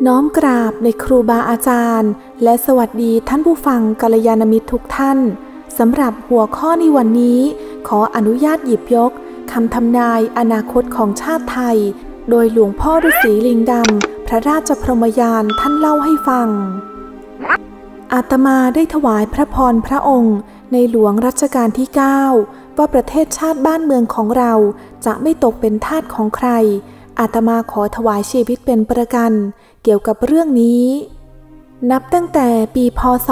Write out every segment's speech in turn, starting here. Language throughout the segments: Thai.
น้อมกราบในครูบาอาจารย์และสวัสดีท่านผู้ฟังกัลยาณมิตรทุกท่านสำหรับหัวข้อในวันนี้ขออนุญาตหยิบยกคำทำนายอนาคตของชาติไทยโดยหลวงพ่อฤาษีลิงดำพระราชพรหมยานท่านเล่าให้ฟังอาตมาได้ถวายพระพรพระองค์ในหลวงรัชกาลที่ 9ว่าประเทศชาติบ้านเมืองของเราจะไม่ตกเป็นทาสของใครอาตมาขอถวายชีวิตเป็นประกันเกี่ยวกับเรื่องนี้นับตั้งแต่ปีพ.ศ.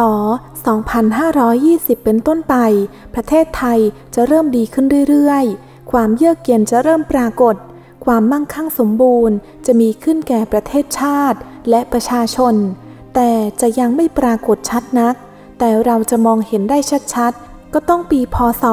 2520 เป็นต้นไปประเทศไทยจะเริ่มดีขึ้นเรื่อยๆความเยือกเย็นจะเริ่มปรากฏความมั่งคั่งสมบูรณ์จะมีขึ้นแก่ประเทศชาติและประชาชนแต่จะยังไม่ปรากฏชัดนักแต่เราจะมองเห็นได้ชัดๆก็ต้องปีพ.ศ.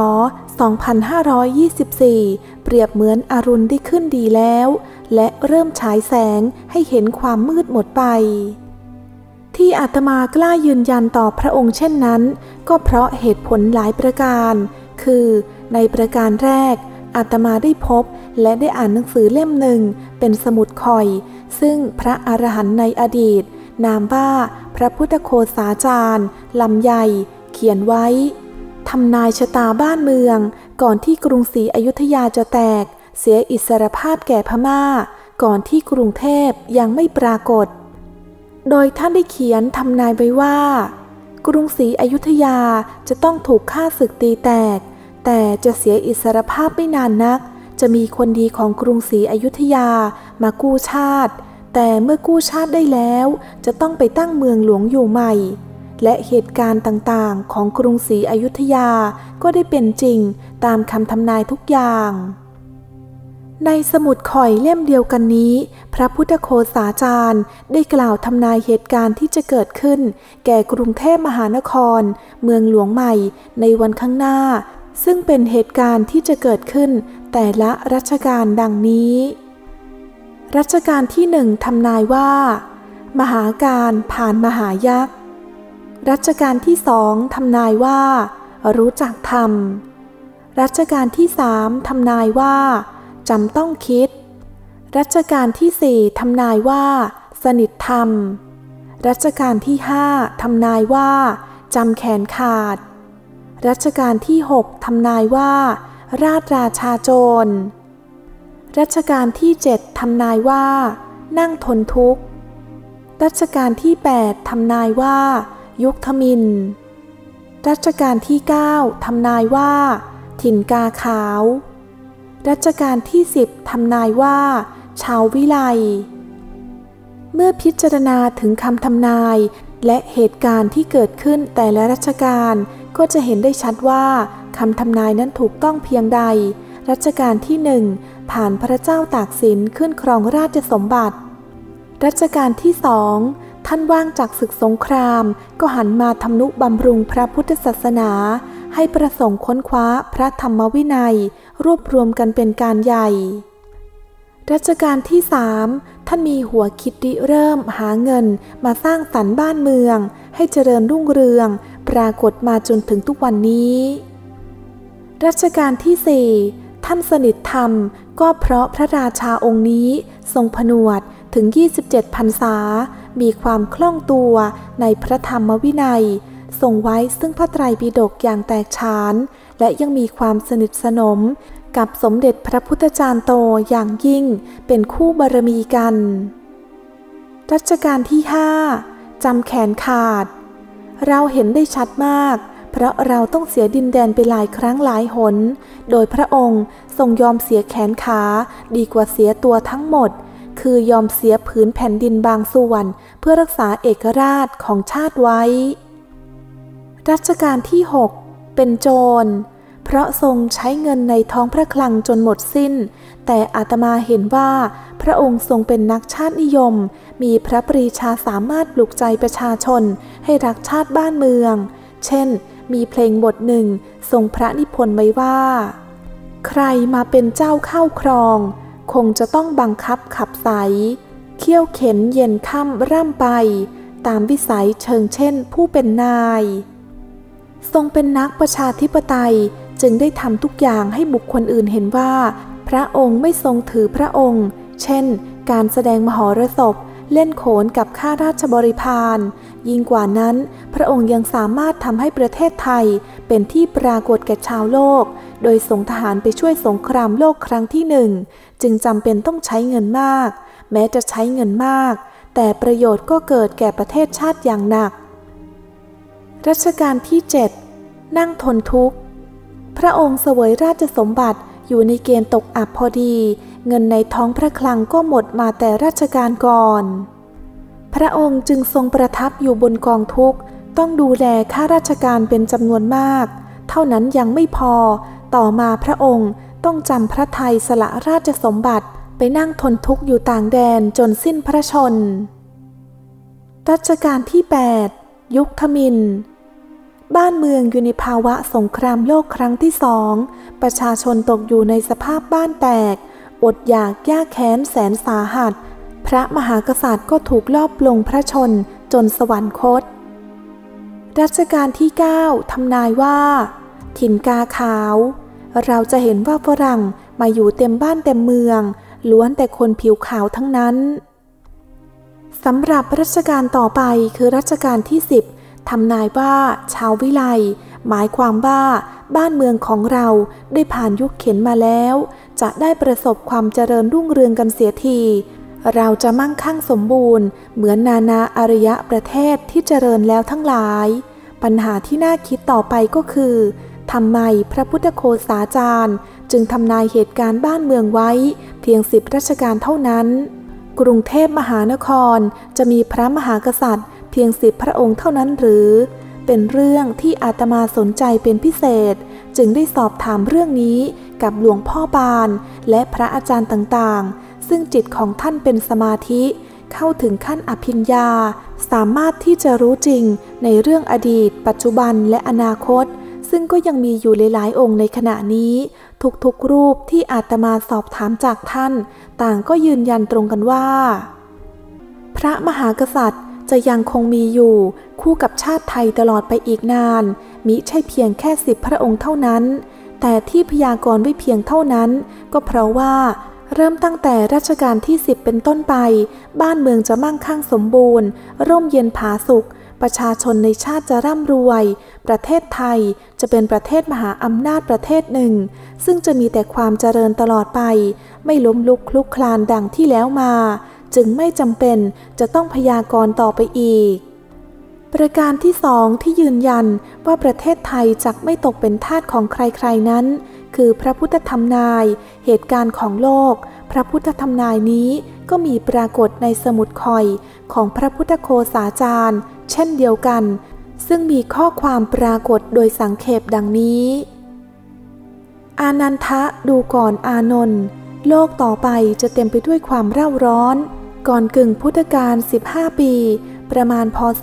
2524 เปรียบเหมือนอรุณได้ขึ้นดีแล้วและเริ่มฉายแสงให้เห็นความมืดหมดไปที่อาตมากล้ายืนยันต่อพระองค์เช่นนั้นก็เพราะเหตุผลหลายประการคือในประการแรกอาตมาได้พบและได้อ่านหนังสือเล่มหนึ่งเป็นสมุดข่อยซึ่งพระอรหันต์ในอดีตนามว่าพระพุทธโฆษาจารย์ลำไยเขียนไว้ทำนายชะตาบ้านเมืองก่อนที่กรุงศรีอยุธยาจะแตกเสียอิสรภาพแก่พม่าก่อนที่กรุงเทพยังไม่ปรากฏโดยท่านได้เขียนทำนายไว้ว่ากรุงศรีอยุธยาจะต้องถูกฆ่าศึกตีแตกแต่จะเสียอิสรภาพไม่นานนักจะมีคนดีของกรุงศรีอยุธยามากู้ชาติแต่เมื่อกู้ชาติได้แล้วจะต้องไปตั้งเมืองหลวงอยู่ใหม่และเหตุการณ์ต่างๆของกรุงศรีอยุธยาก็ได้เป็นจริงตามคำทำนายทุกอย่างในสมุดข่อยเล่มเดียวกันนี้พระพุทธโฆษาจารย์ได้กล่าวทำนายเหตุการณ์ที่จะเกิดขึ้นแก่กรุงเทพมหานครเมืองหลวงใหม่ในวันข้างหน้าซึ่งเป็นเหตุการณ์ที่จะเกิดขึ้นแต่ละรัชกาลดังนี้รัชกาลที่ 1ทำนายว่ามหาการผ่านมหายักษ์รัชกาลที่ 2ทำนายว่ารู้จักธรรมรัชกาลที่ 3ทำนายว่าจำต้องคิดรัชกาลที่ 4ทำนายว่าสนิทธรรมรัชกาลที่ 5ทำนายว่าจำแขนขาดรัชกาลที่ 6ทำนายว่าราชราชาโจรรัชกาลที่ 7ทำนายว่านั่งทนทุกข์รัชกาลที่ 8ทำนายว่ายุคทมิฬรัชกาลที่ 9ทำนายว่าถิ่นกาขาวรัชกาลที่ 10ทำนายว่าชาววิไลเมื่อพิจารณาถึงคำทำนายและเหตุการณ์ที่เกิดขึ้นแต่ละรัชกาลก็จะเห็นได้ชัดว่าคำทำนายนั้นถูกต้องเพียงใดรัชกาลที่ 1ผ่านพระเจ้าตากสินขึ้นครองราชสมบัติรัชกาลที่ 2ท่านว่างจากศึกสงครามก็หันมาทำนุบำรุงพระพุทธศาสนาให้ประสงค์ค้นคว้าพระธรรมวินัยรวบรวมกันเป็นการใหญ่รัชกาลที่ 3ท่านมีหัวคิดริเริ่มหาเงินมาสร้างสรรค์บ้านเมืองให้เจริญรุ่งเรืองปรากฏมาจนถึงทุกวันนี้รัชกาลที่ 4ท่านสนิทธรรมก็เพราะพระราชาองค์นี้ทรงผนวดถึง27พรรษามีความคล่องตัวในพระธรรมวินัยทรงไว้ซึ่งพระไตรปิฎกอย่างแตกฉานและยังมีความสนิทสนมกับสมเด็จพระพุทธจารย์โตอย่างยิ่งเป็นคู่บารมีกันรัชกาลที่ 5จำแขนขาดเราเห็นได้ชัดมากเพราะเราต้องเสียดินแดนไปหลายครั้งหลายหนโดยพระองค์ทรงยอมเสียแขนขาดีกว่าเสียตัวทั้งหมดคือยอมเสียผืนแผ่นดินบางส่วนเพื่อรักษาเอกราชของชาติไว้รัชกาลที่ 6เป็นโจรเพราะทรงใช้เงินในท้องพระคลังจนหมดสิ้นแต่อาตมาเห็นว่าพระองค์ทรงเป็นนักชาตินิยมมีพระปรีชาสามารถปลุกใจประชาชนให้รักชาติบ้านเมืองเช่นมีเพลงบทหนึ่งทรงพระนิพนธ์ไว้ว่าใครมาเป็นเจ้าเข้าครองคงจะต้องบังคับขับไสเคี่ยวเข็นเย็นค่ำร่ำไปตามวิสัยเชิงเช่นผู้เป็นนายทรงเป็นนักประชาธิปไตยจึงได้ทำทุกอย่างให้บุคคลอื่นเห็นว่าพระองค์ไม่ทรงถือพระองค์เช่นการแสดงมหรสพเล่นโขนกับข้าราชบริพารยิ่งกว่านั้นพระองค์ยังสามารถทำให้ประเทศไทยเป็นที่ปรากฏแก่ชาวโลกโดยส่งทหารไปช่วยสงครามโลกครั้งที่หนึ่งจึงจำเป็นต้องใช้เงินมากแม้จะใช้เงินมากแต่ประโยชน์ก็เกิดแก่ประเทศชาติอย่างหนักรัชกาลที่ 7 นั่งทนทุกข์พระองค์เสวยราชสมบัติอยู่ในเกณฑ์ตกอับพอดีเงินในท้องพระคลังก็หมดมาแต่ราชการก่อนพระองค์จึงทรงประทับอยู่บนกองทุกข์ต้องดูแลข้าราชการเป็นจำนวนมากเท่านั้นยังไม่พอต่อมาพระองค์ต้องจำพระทัยสละราชสมบัติไปนั่งทนทุกข์อยู่ต่างแดนจนสิ้นพระชนรัชกาลที่ 8 ยุคทมิฬบ้านเมืองอยู่ในภาวะสงครามโลกครั้งที่2ประชาชนตกอยู่ในสภาพบ้านแตกอดอยากยากแค้นแสนสาหัสพระมหากษัตริย์ก็ถูกลอบปลงพระชนจนสวรรคตรัชกาลที่ 9 ทำนายว่าถิ่นกาขาวเราจะเห็นว่าฝรั่งมาอยู่เต็มบ้านเต็มเมืองล้วนแต่คนผิวขาวทั้งนั้นสำหรับรัชกาลต่อไปคือรัชกาลที่ 10ทำนายว่าชาววิไลหมายความว่าบ้านเมืองของเราได้ผ่านยุคเข็ญมาแล้วจะได้ประสบความเจริญรุ่งเรืองกันเสียทีเราจะมั่งคั่งสมบูรณ์เหมือนนานาอารยประเทศที่เจริญแล้วทั้งหลายปัญหาที่น่าคิดต่อไปก็คือทำไมพระพุทธโฆษาจารย์จึงทำนายเหตุการณ์บ้านเมืองไว้เพียง10รัชกาลเท่านั้นกรุงเทพมหานครจะมีพระมหากษัตริย์เพียง10พระองค์เท่านั้นหรือเป็นเรื่องที่อาตมาสนใจเป็นพิเศษจึงได้สอบถามเรื่องนี้กับหลวงพ่อบานและพระอาจารย์ต่างๆซึ่งจิตของท่านเป็นสมาธิเข้าถึงขั้นอภิญญาสามารถที่จะรู้จริงในเรื่องอดีตปัจจุบันและอนาคตซึ่งก็ยังมีอยู่หลายๆองค์ในขณะนี้ทุกๆรูปที่อาตมาสอบถามจากท่านต่างก็ยืนยันตรงกันว่าพระมหากษัตริย์จะยังคงมีอยู่คู่กับชาติไทยตลอดไปอีกนานมิใช่เพียงแค่10พระองค์เท่านั้นแต่ที่พยากรณ์ไว้เพียงเท่านั้นก็เพราะว่าเริ่มตั้งแต่รัชกาลที่10เป็นต้นไปบ้านเมืองจะมั่งคั่งสมบูรณ์ร่มเย็นผาสุกประชาชนในชาติจะร่ำรวยประเทศไทยจะเป็นประเทศมหาอำนาจประเทศหนึ่งซึ่งจะมีแต่ความเจริญตลอดไปไม่ล้มลุกคลุกคลานดังที่แล้วมาจึงไม่จำเป็นจะต้องพยากรณ์ต่อไปอีกประการที่2ที่ยืนยันว่าประเทศไทยจักไม่ตกเป็นทาสของใครๆนั้นคือพระพุทธธรรมนายเหตุการณ์ของโลกพระพุทธธรรมนายนี้ก็มีปรากฏในสมุดคอยของพระพุทธโฆษาจารย์เช่นเดียวกันซึ่งมีข้อความปรากฏโดยสังเขปดังนี้อานันทะดูก่อนอานนท์โลกต่อไปจะเต็มไปด้วยความเร่าร้อนก่อนกึ่งพุทธกาล15 ปีประมาณพ.ศ.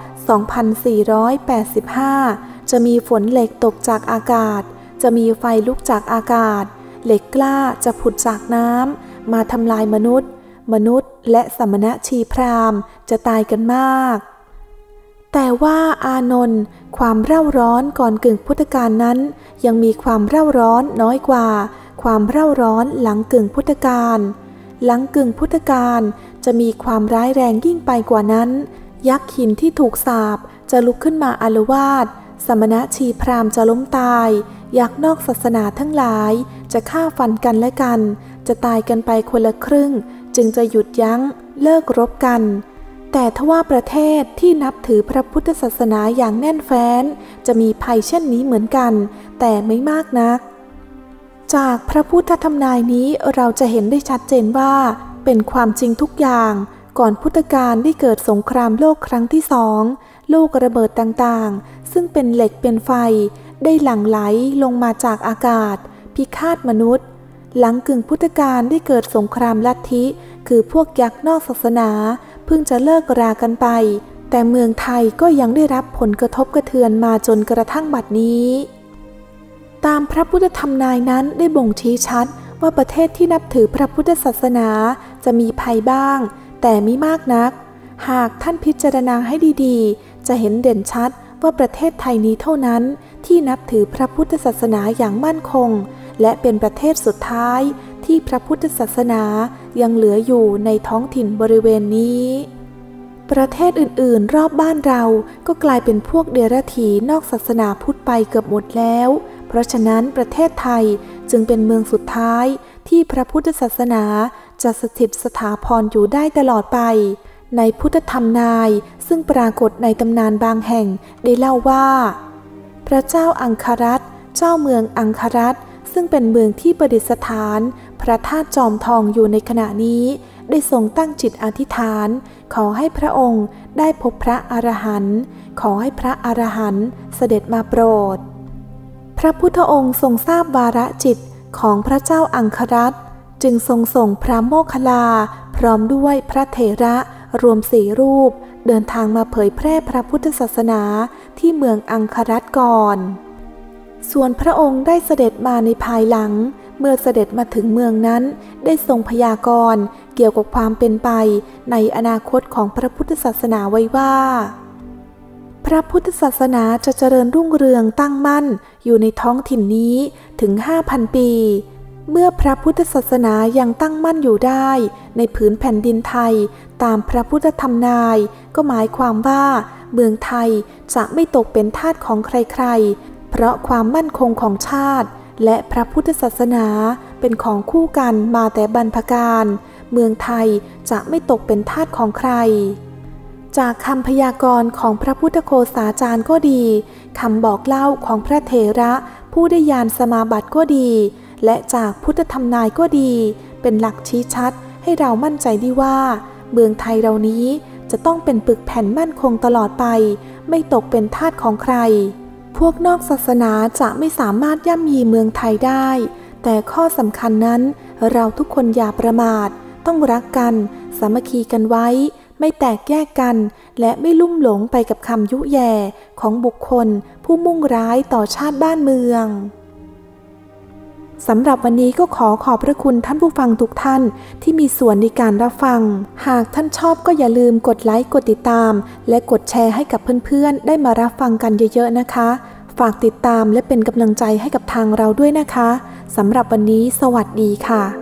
2485จะมีฝนเหล็กตกจากอากาศจะมีไฟลุกจากอากาศเหล็กกล้าจะผุดจากน้ำมาทำลายมนุษย์และสมณชีพราหมณ์จะตายกันมากแต่ว่าอานนท์ความเร่าร้อนก่อนกึ่งพุทธกาลนั้นยังมีความเร่าร้อนน้อยกว่าความเร่าร้อนหลังกึ่งพุทธกาลหลังกึ่งพุทธกาลจะมีความร้ายแรงยิ่งไปกว่านั้นยักษ์หินที่ถูกสาปจะลุกขึ้นมาอาละวาดสมณชีพราหมณ์จะล้มตายยักษ์นอกศาสนาทั้งหลายจะฆ่าฟันกันและกันจะตายกันไปคนละครึ่งจึงจะหยุดยั้งเลิกรบกันแต่ทว่าประเทศที่นับถือพระพุทธศาสนาอย่างแน่นแฟ้นจะมีภัยเช่นนี้เหมือนกันแต่ไม่มากนักจากพระพุทธธรรมนายนี้เราจะเห็นได้ชัดเจนว่าเป็นความจริงทุกอย่างก่อนพุทธกาลได้เกิดสงครามโลกครั้งที่2ลูกระเบิดต่างๆซึ่งเป็นเหล็กเป็นไฟได้หลั่งไหลลงมาจากอากาศพิฆาตมนุษย์หลังกึ่งพุทธกาลได้เกิดสงครามลัทธิคือพวกยักษ์นอกศาสนาเพิ่งจะเลิกรากันไปแต่เมืองไทยก็ยังได้รับผลกระทบกระเทือนมาจนกระทั่งบัดนี้ตามพระพุทธธรรมนายนั้นได้บ่งชี้ชัดว่าประเทศที่นับถือพระพุทธศาสนาจะมีภัยบ้างแต่ไม่มากนักหากท่านพิจารณาให้ดีๆจะเห็นเด่นชัดว่าประเทศไทยนี้เท่านั้นที่นับถือพระพุทธศาสนาอย่างมั่นคงและเป็นประเทศสุดท้ายที่พระพุทธศาสนายังเหลืออยู่ในท้องถิ่นบริเวณนี้ประเทศอื่นๆรอบบ้านเราก็กลายเป็นพวกเดรัจฉีนอกศาสนาพุทธไปเกือบหมดแล้วเพราะฉะนั้นประเทศไทยจึงเป็นเมืองสุดท้ายที่พระพุทธศาสนาจะสถิตสถาพรอยู่ได้ตลอดไปในพุทธธรรมนายซึ่งปรากฏในตำนานบางแห่งได้เล่าว่าพระเจ้าอังครัตเจ้าเมืองอังครัตซึ่งเป็นเมืองที่ประดิษฐานพระธาตุจอมทองอยู่ในขณะนี้ได้ทรงตั้งจิตอธิษฐานขอให้พระองค์ได้พบพระอรหันต์ขอให้พระอรหันต์เสด็จมาโปรดพระพุทธองค์ทรงทราบวาระจิตของพระเจ้าอังครัตจึงทรงส่งพระโมคคัลลาพร้อมด้วยพระเถระรวม4 รูปเดินทางมาเผยแพร่พระพุทธศาสนาที่เมืองอังครัตก่อนส่วนพระองค์ได้เสด็จมาในภายหลังเมื่อเสด็จมาถึงเมืองนั้นได้ทรงพยากรณ์เกี่ยวกับความเป็นไปในอนาคตของพระพุทธศาสนาไว้ว่าพระพุทธศาสนาจะเจริญรุ่งเรืองตั้งมั่นอยู่ในท้องถิ่นนี้ถึง 5,000 ปีเมื่อพระพุทธศาสนายังตั้งมั่นอยู่ได้ในผืนแผ่นดินไทยตามพระพุทธธรรมนายก็หมายความว่าเมืองไทยจะไม่ตกเป็นทาสของใครๆเพราะความมั่นคงของชาติและพระพุทธศาสนาเป็นของคู่กันมาแต่บรรพกาลเมืองไทยจะไม่ตกเป็นทาสของใครจากคำพยากรณ์ของพระพุทธโฆษาจารย์ก็ดีคำบอกเล่าของพระเถระผู้ได้ญาณสมาบัติก็ดีและจากพุทธธรรมนายก็ดีเป็นหลักชี้ชัดให้เรามั่นใจได้ว่าเมืองไทยเรานี้จะต้องเป็นปึกแผ่นมั่นคงตลอดไปไม่ตกเป็นทาสของใครพวกนอกศาสนาจะไม่สามารถย่ำยีเมืองไทยได้แต่ข้อสำคัญนั้นเราทุกคนอย่าประมาทต้องรักกันสามัคคีกันไว้ไม่แตกแยกกันและไม่ลุ่มหลงไปกับคำยุแย่ของบุคคลผู้มุ่งร้ายต่อชาติบ้านเมืองสำหรับวันนี้ก็ขอบพระคุณท่านผู้ฟังทุกท่านที่มีส่วนในการรับฟังหากท่านชอบก็อย่าลืมกดไลค์กดติดตามและกดแชร์ให้กับเพื่อนๆได้มารับฟังกันเยอะๆนะคะฝากติดตามและเป็นกำลังใจให้กับทางเราด้วยนะคะสำหรับวันนี้สวัสดีค่ะ